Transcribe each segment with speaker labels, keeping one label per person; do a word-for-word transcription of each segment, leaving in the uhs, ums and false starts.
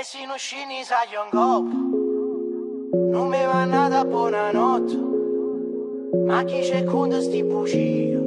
Speaker 1: se non scini sai un cop, non mi va nata buonanotte, ma chi c'è con sti bugie?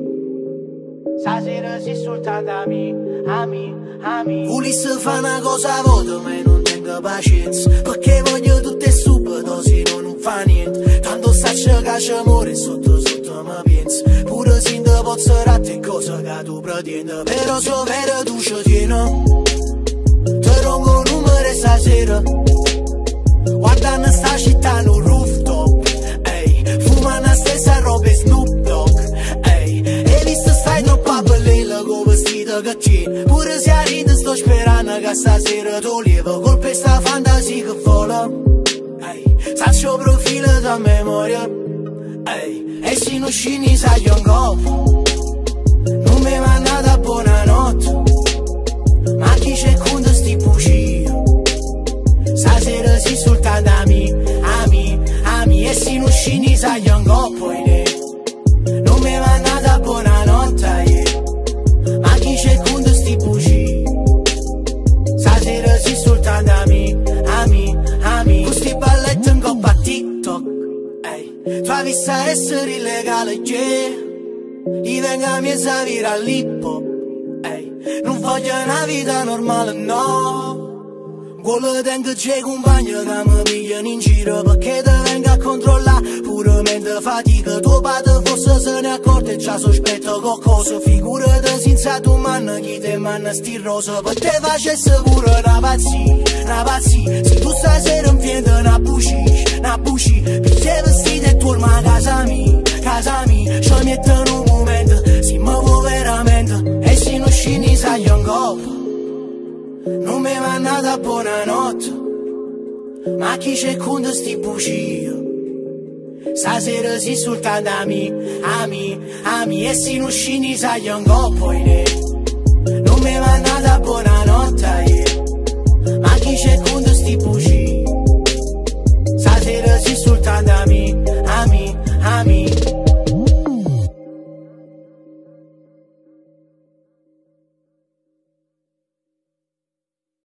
Speaker 1: Stasera si soltanto a me, a me, a me. Volesse fa una cosa voto ma non tengo pazienza, perché voglio tutte subito se no non fa niente. Tanto sta che amore sotto sotto mi pensa, pure se te posso ratte cosa che tu pretendi. Però so vero tu ci tieni, ti ronco numero stasera, guardando sta città no rooftop, ehi, fumando la stessa roba e Snoop Dogg, ehi, e visto stai troppo a bellella con vestito che tieni, pure se a ride sto sperando che stasera tu lieva, colpa sta fantasia che vola, ehi, saccio profilo da memoria, ehi, e se non scini sai un cop, non mi va nata buonanotte, ma chi c'è con sti bugie? Stasera si soltanto a me, a me, a me. E se non scini sai un coppo non mi va nata buonanotte, yeah. Ma chi c'è con sti bugie? Stasera si soltanto a me, a me, a me. Con sti balletti in coppa a TikTok, ehi, tu hai visto essere illegale, yeah. Gli venga a mezza vira all'hip hop, ehi, non voglio una vita normale, no. Quello tengo c'è compagno che mi pigliano in giro perché te venga a controllare pure mentre fatica. Tuo padre forse se ne accorge e già sospetta qualcosa. Figurati senza tu manna chi te manna sti rosa, per te facesse pure una pazzia, una pazzia. Se tu stasera mi vieni una buci, una buci, piglia vestiti e torna a casa mia, casa mia. Ci mettono un momento, si muovo veramente, e se non scini sai un cop, non mi va nata buonanotte, ma chi c'è con sti bugie? Stasera si soltanto a me, a me, a me. E se non scini sai un coppo, non mi va nata buonanotte, yeah.